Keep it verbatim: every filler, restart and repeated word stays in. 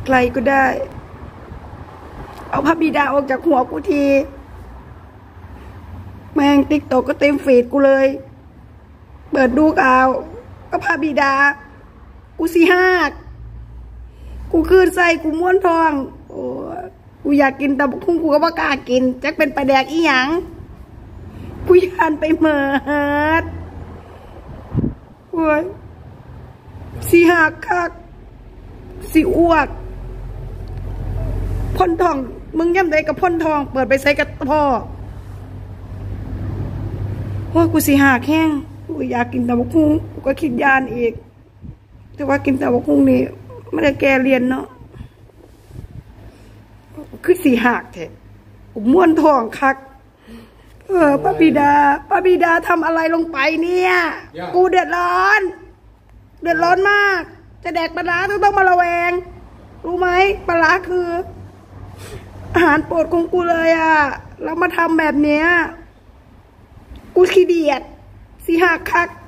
ใครก็ได้เอาพระบิดาออกจากหัวกูทีแม่งติ๊กตอกก็เต็มฟีดกูเลยเปิดดูข่าวก็พระบิดากูสิหักกูคืนใส่กูม้วนทองโอ้กูอยากกินแต่คุ้งกูก็บ่กล้ากินจักเป็นปลาแดกอีหยังกูยานไปเหมิดโอ้ยสิหักคักสิอ้วกพ่นทองมึงย่ำใดกับพ่นทองเปิดไปใส่กับพ่อว่ากูสิหักแห้งกูอยากกินแต่บักคุ้งกูก็คิดยานอีกแต่ว่ากินแต่บักคุ้งนี่ไม่ได้แกเรียนเนาะคือสีหักแท้กูม้วนทองคักเออป้าบิดาป้าบิดาทำอะไรลงไปเนี่ยกูเดือดร้อนเดือดร้อนมากจะแดกปลาร้าต้องต้องมาระแวงรู้ไหมปลาร้าคืออาหารโปรดของกูเลยอ่ะแล้วมาทำแบบเนี้ยกูขี้เดียดสีหักคัก